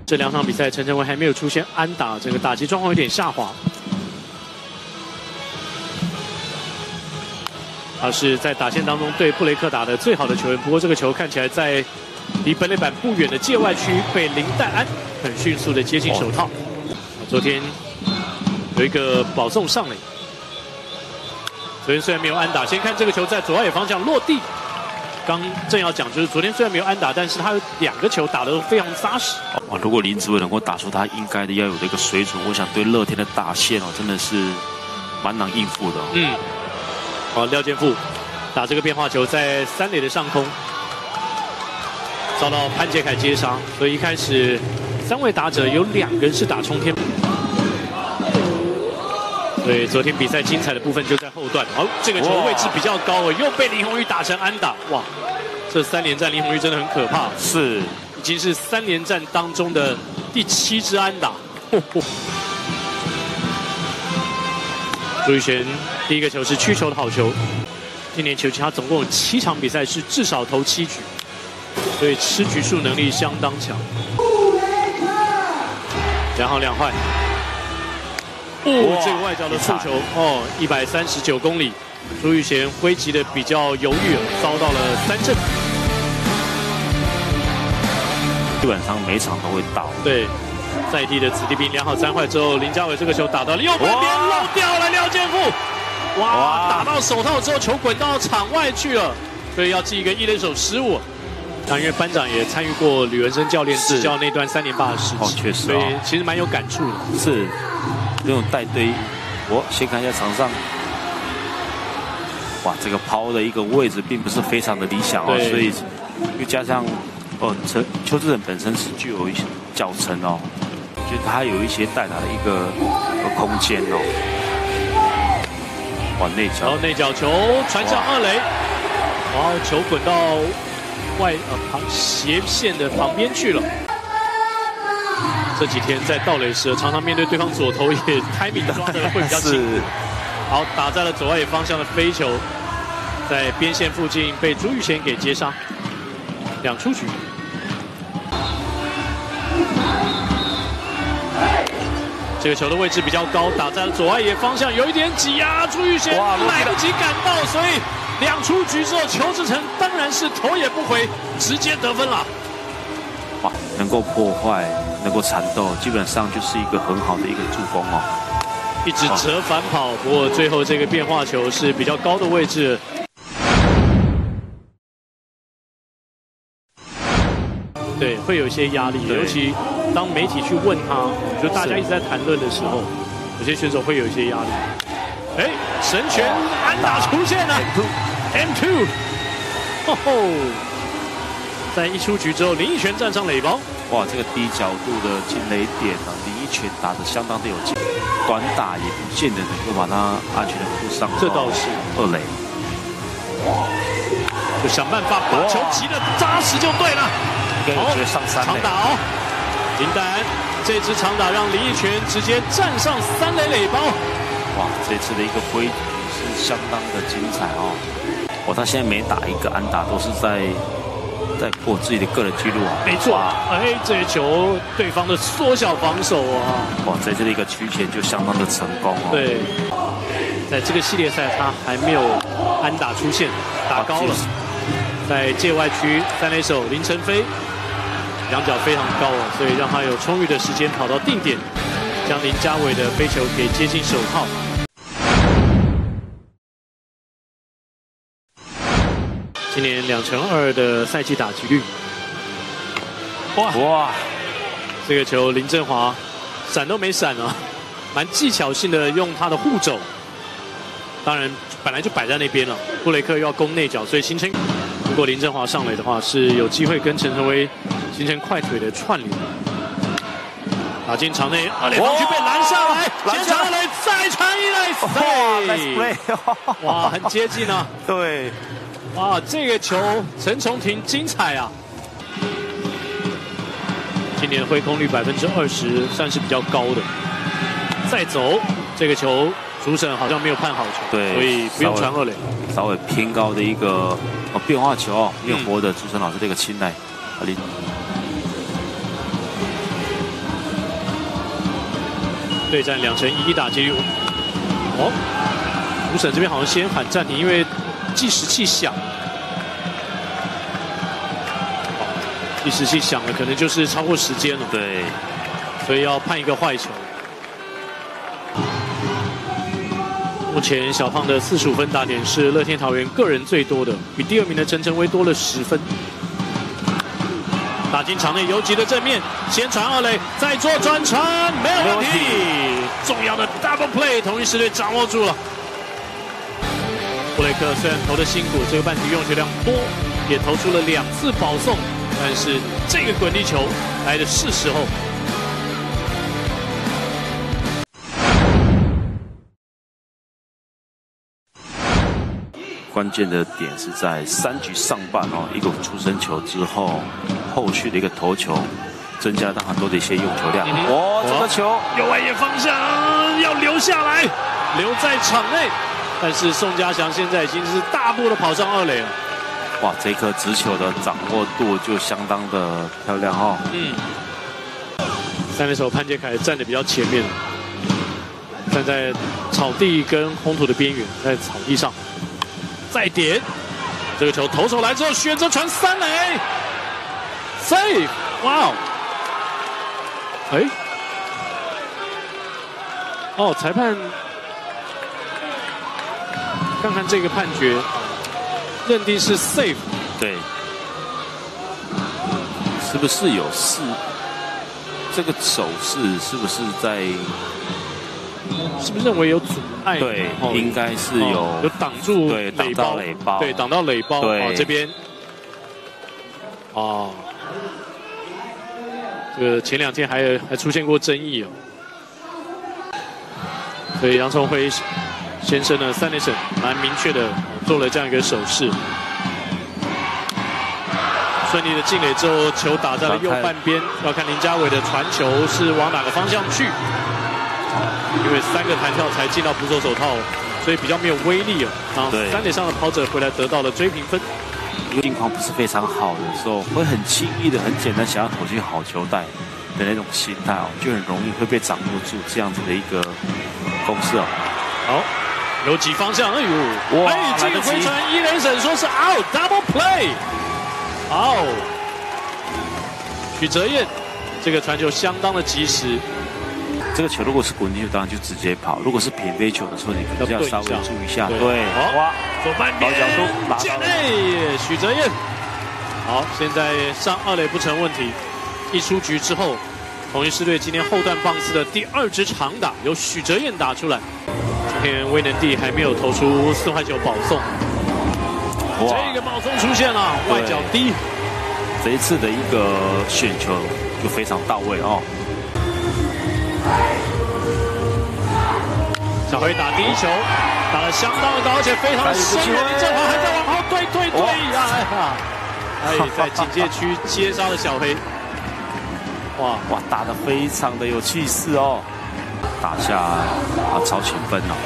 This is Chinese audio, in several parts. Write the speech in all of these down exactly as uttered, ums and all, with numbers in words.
这两场比赛，陈晨威还没有出现安打，这个打击状况有点下滑。他是在打线当中对布雷克打的最好的球员，不过这个球看起来在离本垒板不远的界外区被林岱安很迅速的接近手套。昨天有一个保送上垒，昨天虽然没有安打，先看这个球在左外野方向落地。 刚正要讲，就是昨天虽然没有安打，但是他有两个球打得都非常扎实。 哇，如果林子伟能够打出他应该的要有的一个水准，我想对乐天的打线哦，真的是蛮难应付的、哦。 嗯，好，廖健富打这个变化球在三垒的上空，遭到潘杰凯接杀，所以一开始三位打者有两个人是打冲天。 所以昨天比赛精彩的部分就在后段。好、哦，这个球位置比较高哦，又被林泓育打成安打。哇，这三连战林泓育真的很可怕。 是， 已经是三连战当中的第七支安打。呵呵朱育贤第一个球是曲球的好球，今年球季他总共有七场比赛是至少投七局，所以吃局数能力相当强。两好两坏。 哦，这个外角的速球哦，一百三十九公里，朱育贤挥击的比较犹豫，遭到了三振。 基本上每场都会到。 对，在地的子弟兵两好三坏之后，林家伟这个球打到了右半边漏掉了廖健富，哇，哇打到手套之后球滚到场外去了，所以要记一个一垒手失误。那因为班长也参与过吕文生教练执教那段三连霸的时期， 哦，确实、哦， 所以其实蛮有感触的。 是。 这种带队，我先看一下场上，哇，这个抛的一个位置并不是非常的理想哦，所以又加上哦，陈邱志仁本身是具有一些脚程哦，我觉得他有一些带打的一个空间哦。哇，内角， 然后内角球传向二垒，然后球滚到外呃旁斜线的旁边去了。 这几天在盗垒时，常常面对对方左投，也timing抓的会比较紧。好，打在了左外野方向的飞球，在边线附近被朱育贤给接杀，两出局。这个球的位置比较高，打在了左外野方向，有一点挤压，朱育贤来不及赶到，所以两出局之后，邱志成当然是头也不回，直接得分了。 哇，能够破坏。 能够缠斗，基本上就是一个很好的一个助攻哦。 一直折返跑，不过最后这个变化球是比较高的位置。对，会有一些压力，尤其当媒体去问他，就大家一直在谈论的时候，有些选手会有一些压力。哎，神拳安打出现了 ，M two， 吼吼，在一出局之后，林益全站上垒包。 哇，这个低角度的进垒点啊，林益全打得相当的有劲，短打也不见得能够把他安全的扑上。 这倒是二垒， 就想办法把球击得扎实就对了。 好，上三垒， 长打哦，林岱安这支长打让林益全直接站上三垒垒包。 哇，这次的一个挥击是相当的精彩哦。哇，他现在每打一个安打都是在。 在破自己的个人纪录啊！ 没错，哎，这一球对方的缩小防守啊！ 哇，在这里一个区前就相当的成功哦。 对，在这个系列赛他还没有安打出现，打高了，在界外区三垒手林承飞，仰角非常高啊，所以让他有充裕的时间跑到定点，将林家伟的飞球给接近手套。 今年两成二的赛季打击率，哇哇！这个球林振华闪都没闪啊，蛮技巧性的用他的护肘。当然本来就摆在那边了，布雷克又要攻内角，所以形成如果林振华上垒的话，是有机会跟陈晨威形成快腿的串联。打进场内，二垒防区被拦下来，先传二垒，再传一垒，塞！哇，很接近啊！ 对。 哇，这个球陈重廷精彩啊！今年挥空率百分之二十，算是比较高的。再走，这个球主审好像没有判好球， 对， 所以不用传二垒。 稍微偏高的一个哦变化球哦，没有获得主审老师的一个青睐。林对战两成一打击率。哦，主审这边好像先喊暂停，因为计时器响。计时器响了，可能就是超过时间了。 对， 所以要判一个坏球。目前小胖的四十五分打点是乐天桃园个人最多的，比第二名的陈晨威多了十分。打进场内游击的正面，先传二垒，再做转传，没有问题。重要的 double play， 同一师队掌握住了。布雷克虽然投的辛苦，这个半局用球量多，也投出了两次保送，但是这个滚地球来的是时候。 关键的点是在三局上半哦，一个出生球之后，后续的一个投球，增加了很多的一些用球量。 嗯、 哦，这个球右外野方向要留下来，留在场内。但是宋家祥现在已经是大步的跑上二垒了。 哇，这颗直球的掌握度就相当的漂亮哦。 嗯，三垒手潘杰凯站得比较前面，站在草地跟红土的边缘，在草地上。再点，这个球投手来之后，选择传三垒 ，save， 哇哦，哎，哦，裁判看看这个判决，认定是 save， 对，是不是有事？这个手势是不是在？ 是不是认为有阻碍？ 对，哦、应该是有、哦、 有挡住对垒包， 垒包， 对，挡到垒包。 对， 哦、这边，哦，这个前两天还还出现过争议哦。所以杨崇辉先生呢，三垒审蛮明确的做了这样一个手势，顺利的进垒之后，球打在了右半边，要看林家伟的传球是往哪个方向去。因为三个弹跳才进到捕手手套，所以比较没有威力哦。然后三垒上的跑者回来得到了追平分。 近况不是非常好的时候，会很轻易的、很简单想要投进好球带的那种心态哦，就很容易会被掌握住这样子的一个公式哦。 好，游击方向，哎呦，哇！哎，这个回传一垒审说是 out double play， 好，许哲彦这个传球相当的及时。 这个球如果是滚地球，当然就直接跑；如果是平飞球的时候，你可能要稍微注意一下。对， 对哇，左半边高角度拿到了，许哲彦。好，现在上二垒不成问题。一出局之后，统一狮队今天后段棒次的第二支长打由许哲彦打出来。今天威能帝还没有投出四坏球保送，这个保送出现了，外角低。 这一次的一个选球就非常到位哦。 小辉打第一球，打得相当的高，而且非常的深远。林振华还在往后对对对呀！哎，在警戒区接杀了小黑。哇哇，打得非常的有气势哦，打下啊超前分哦。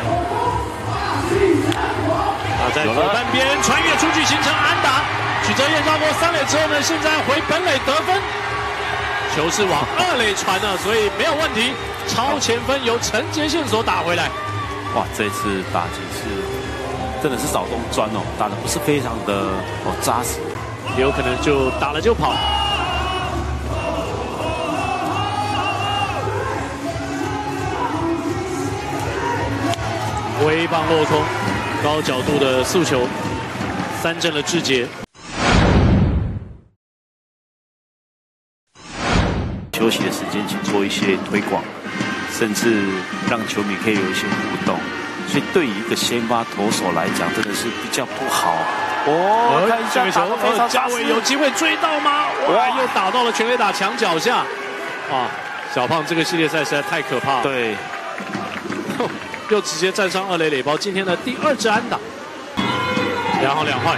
打在左半边穿越出去形成安打，许哲彦绕过三垒之后呢，现在回本垒得分。球是往二垒传的，所以没有问题。超前分由陈杰宪所打回来。 哇，这次打击是真的是找洞钻哦，打的不是非常的哦扎实， 也有可能就打了就跑。微棒落空，高角度的速球，三振了志杰。 休息的时间，请做一些推广，甚至让球迷可以有一些互动。所以对于一个先发投手来讲，真的是比较不好。哦，看一下这个球，呃，嘉伟有机会追到吗？哇，又打到了全垒打墙脚下。哇，小胖这个系列赛实在太可怕了。 对， 又直接站上二垒垒包，今天的第二支安打。两好两坏。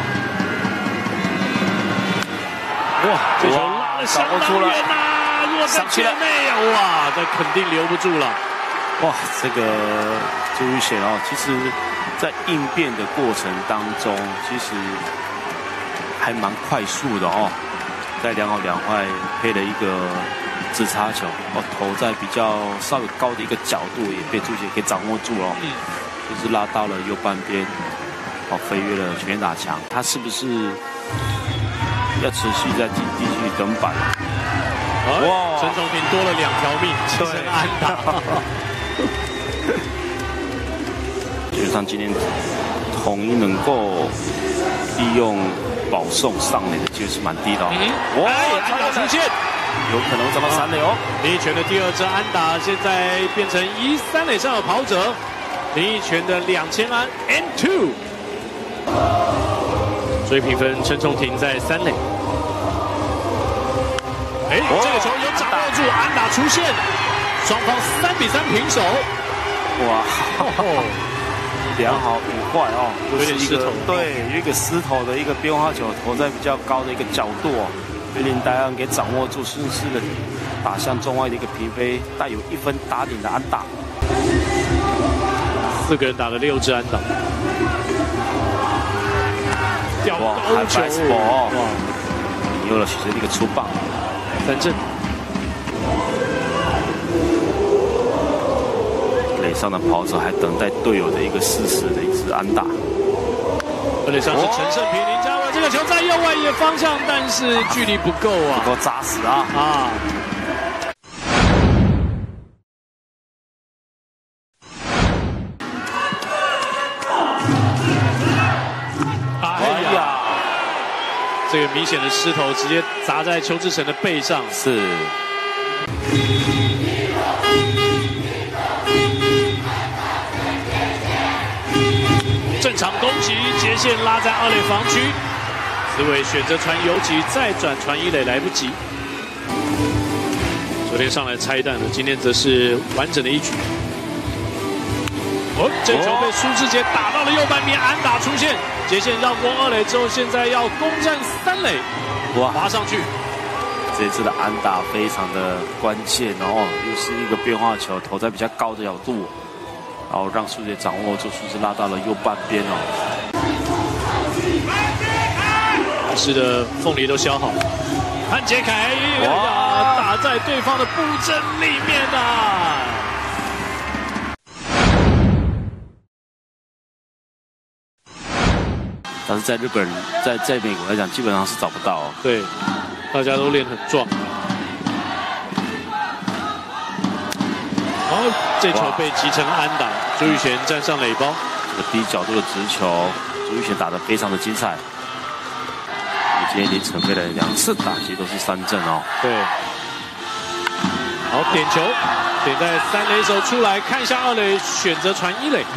哇，这球拉得相当远呐！落在圈内啊！哇，这肯定留不住了。 哇，这个朱玉贤哦，其实在应变的过程当中，其实还蛮快速的哦，在两好两坏配了一个直插球，哦，投在比较稍微高的一个角度，也被朱杰给掌握住了，嗯，就是拉到了右半边，哦，飞跃了全垒打墙。他是不是要持续在继继续登板？ 哇，陈崇廷多了两条命，击成安打。 基本上今天统一能够利用保送上垒的机会是蛮低的哦。 嗯、哇，安打出现， 有可能找到三垒哦。 林益全的第二支安打，现在变成一三垒上有跑者。林益全的两千安 ，and two。所以评分，陈崇廷在三垒。哎，这个球有掌握住，安打出现，双方三比三平手。 哇！两好五坏哦， 有点失头， 对，有一个失头的一个变化球，投在比较高的一个角度哦，被林岱安给掌握住，顺势的打向中外的一个平飞，带有一分打点的安打。 四个人打了六支安打，吊高球， 哇！引诱了许哲的一个出棒， 三振。 垒上的跑者还等待队友的一个适时的一支安打。 二垒上是陈胜平、林家伟，这个球在右外野方向，但是距离不够啊， 不够扎实啊啊！ 哎呀，这个明显的失头，直接砸在邱志成的背上。 是。 正常攻击，接线拉在二垒防区，子伟选择传游击，再转传一垒来不及。昨天上来拆弹了，今天则是完整的一局。哦，这球被苏志杰打到了右半边，安打出现，接线绕过二垒之后，现在要攻占三垒，哇，滑上去。 这次的安打非常的关键哦，又是一个变化球，投在比较高的角度。然后让苏杰掌握住，苏杰拉到了右半边哦。 是的，凤梨都削好。潘杰凯哇，打在对方的布阵里面啊！ 但是在日本，在在美国来讲，基本上是找不到哦。 对，大家都练很壮。哦，这球被击成安打，朱玉贤站上垒包。 这个低角度的直球，朱玉贤打得非常的精彩。今天已经准备了两次打击都是三振哦。 对。好，点球，点在三垒手出来，看一下二垒，选择传一垒。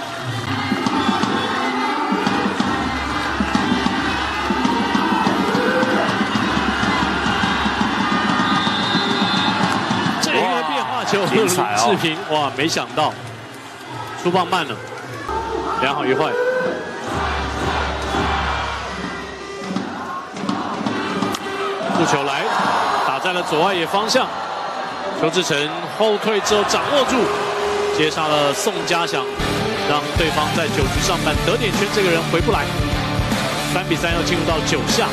就林志平，哇，没想到出棒慢了，两好一坏。触球来，打在了左外野方向。邱志成后退之后掌握住，接上了宋家祥，让对方在九局上半得点圈这个人回不来。三比三要进入到九下。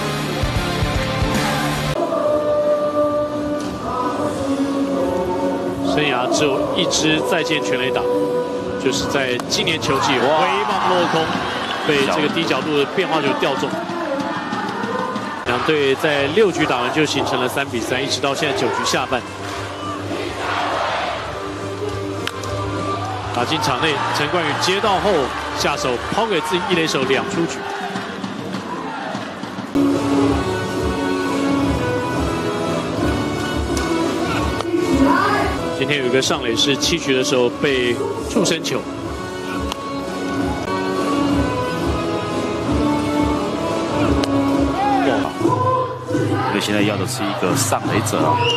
生涯只有一支再见全垒打，就是在今年球季回棒落空，被这个低角度的变化球吊中。两队在六局打完就形成了三比三，一直到现在九局下半。打进场内，陈冠宇接到后下手抛给自己一垒手两出局。今天有一个上垒是七局的时候被触身球。 所以现在要的是一个上垒者。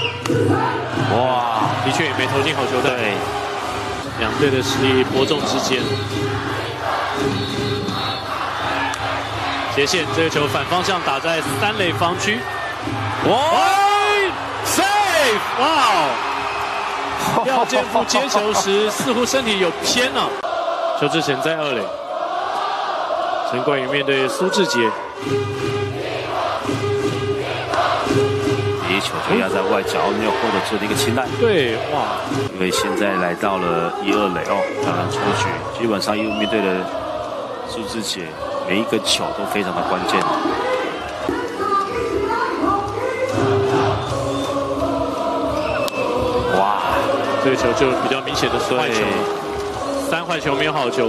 哇， 的确也没投进好球带。对，两队的实力伯仲之间。斜线这个球反方向打在三垒防区。哇 ，save！ 哇！廖健富接球时似乎身体有偏啊。邱志成在二垒，陈冠宇面对苏志杰。 第一球球压在外角，没有获得出的一个青睐。 对，哇！ 因为现在来到了一二垒哦，当然出局，基本上又面对了苏智杰，每一个球都非常的关键。哇， 这个球就比较明显的坏球了，三坏球没有好球。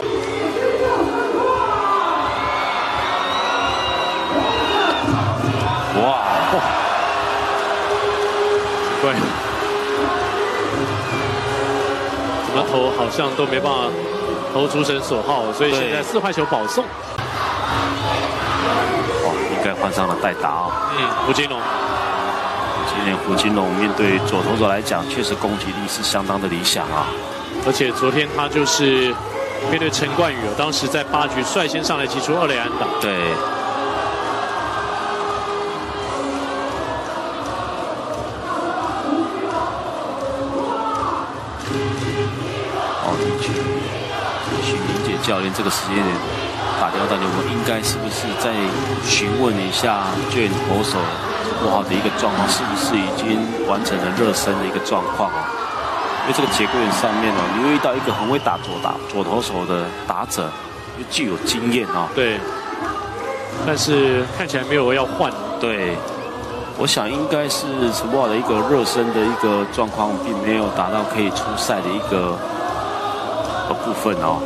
哇！ 哇！对，怎么投好像都没办法投出神所好，所以现在四坏球保送。 哇，应该换上了代打哦。 嗯，胡金龙。 今年胡金龙面对左投手来讲，确实攻击力是相当的理想啊。 而且昨天他就是面对陈冠宇，当时在八局率先上来击出二垒安打。 对。许明杰教练这个时间点打电话到节目，应该是不是再询问一下救援投手不好的一个状况，是不是已经完成了热身的一个状况啊？因为这个节骨眼上面哦，你会遇到一个很会打左打左投手的打者，又具有经验哦。 对，但是看起来没有要换。 对，我想应该是陈柏豪的一个热身的一个状况，并没有达到可以出赛的一个。部分哦，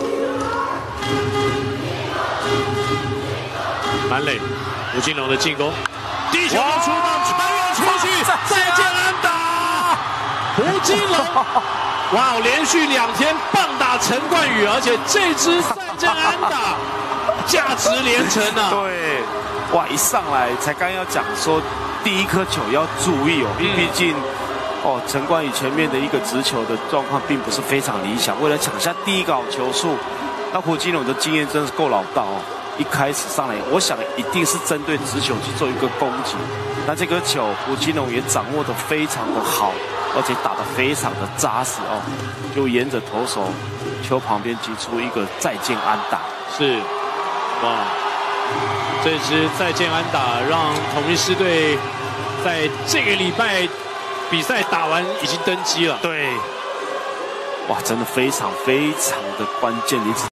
满垒，胡金龙的进攻，第一球出棒穿越出去，再见安打，胡金龙，哇，连续两天棒打陈冠宇，而且这支再见安打，价值连城啊！ 对，哇，一上来才刚要讲说第一颗球要注意哦，因为毕竟。哦，陈冠宇前面的一个直球的状况并不是非常理想，为了抢下第一个好球数，那胡金龙的经验真的是够老道哦。一开始上来，我想一定是针对直球去做一个攻击，那这个球胡金龙也掌握得非常的好，而且打得非常的扎实哦，就沿着投手球旁边击出一个再见安打。 是，哇，这支再见安打让统一狮队在这个礼拜。比赛打完已经登基了， 对，哇，真的非常非常的关键，你只。